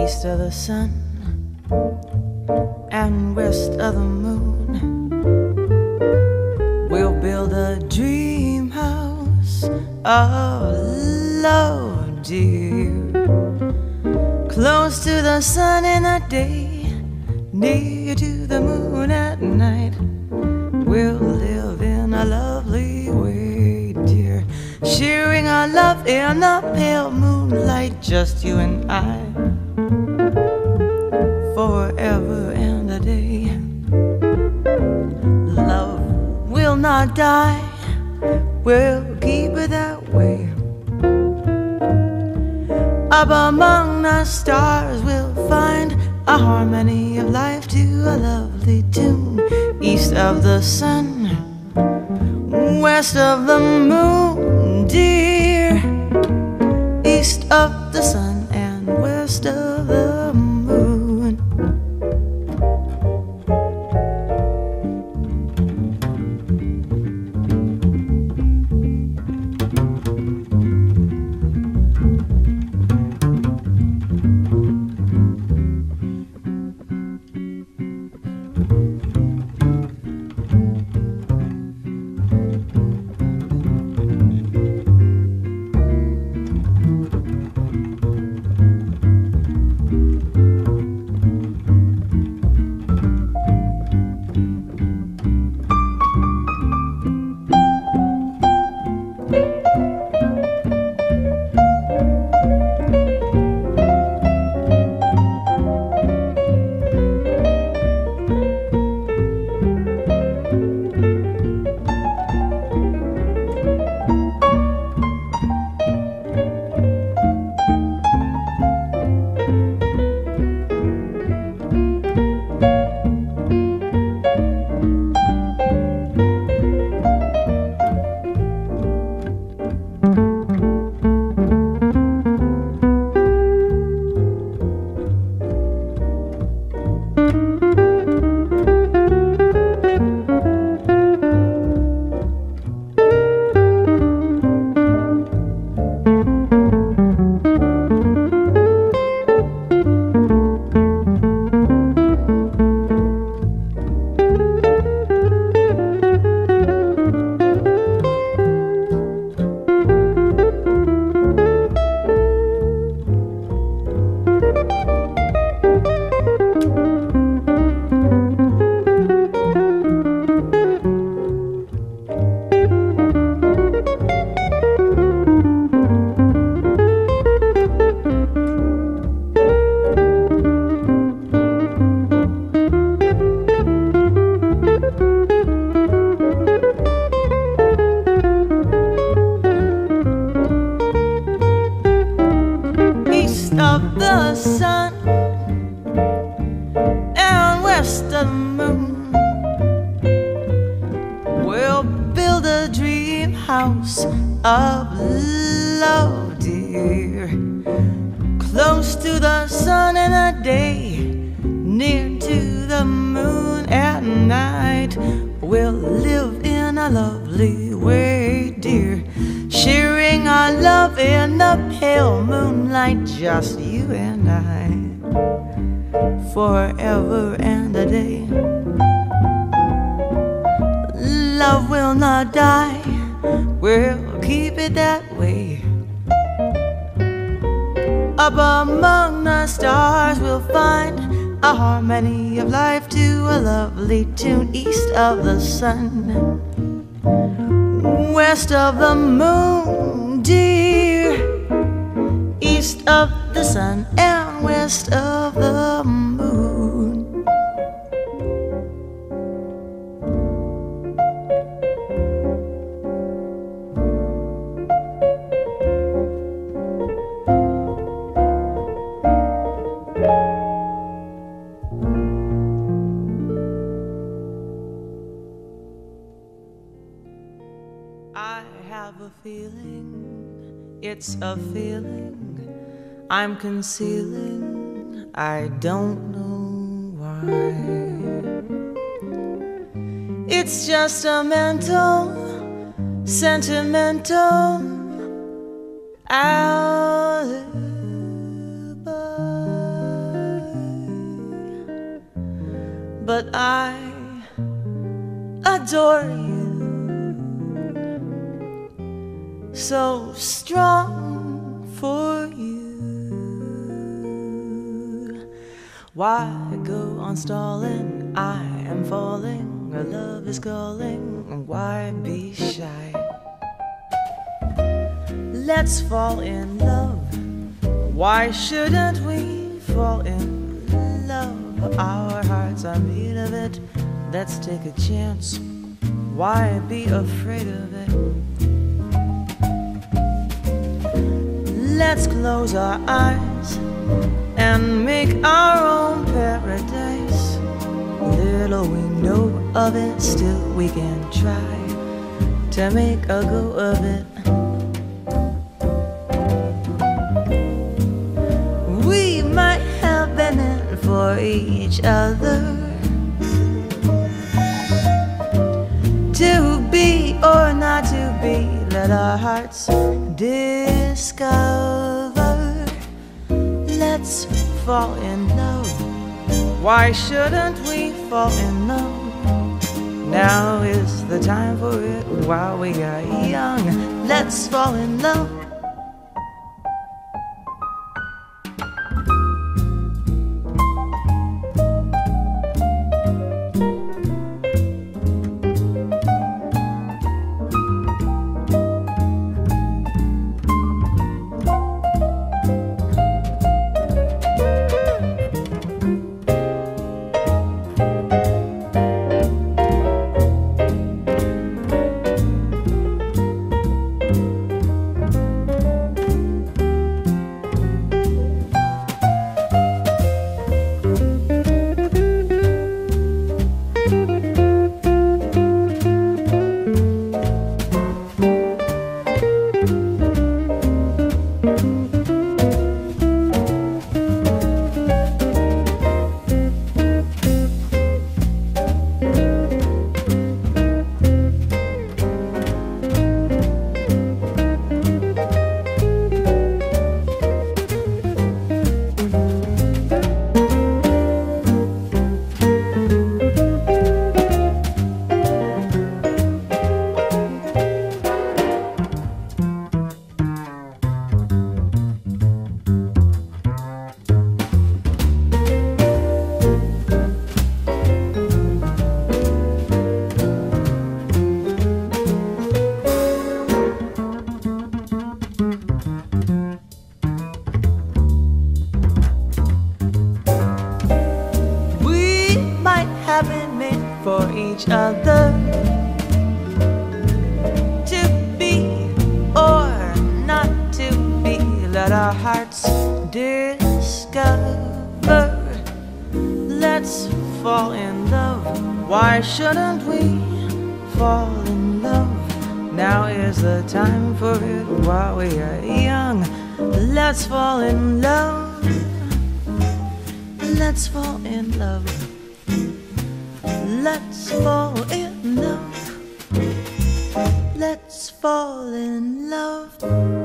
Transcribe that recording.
east of the sun and west of the moon. We'll build a dream house of love, dear, close to the sun in the day, near to the moon at night. We'll live in a lovely way, dear, sharing our love in the pale moonlight, just you and I, forever and a day. Love will not die, we'll keep it that way. Up among the stars we'll find a harmony of life to a lovely tune. East of the sun, west of the moon, dear. East of the sun and west of the moon. Of the sun and west of the moon, we'll build a dream house of love, dear, close to the sun in the day, near to the moon at night. We'll live in a lovely way, dear, sharing our love in the pale moonlight, just you and I, forever and a day. Love will not die, we'll keep it that way. Up among the stars we'll find a harmony of life to a lovely tune. East of the sun, west of the moon, dear. East of the sun and west of the moon. I have a feeling, it's a feeling I'm concealing, I don't know why. It's just a mental, sentimental alibi. but I adore you. So strong for you. Why go on stalling? I am falling. Our love is calling. Why be shy? Let's fall in love. Why shouldn't we fall in love? Our hearts are made of it. Let's take a chance. Why be afraid of it? Let's close our eyes and make our own paradise. Little we know of it, still we can try to make a go of it. We might have been in for each other, to be or not to be, let our hearts discover. Let's fall in love. Why shouldn't we fall in love? Now is the time for it while we are young. Let's fall in love. Been made for each other, to be or not to be, let our hearts discover. Let's fall in love. Why shouldn't we fall in love? Now is the time for it while we are young. Let's fall in love. Let's fall in love. Let's fall in love. Let's fall in love.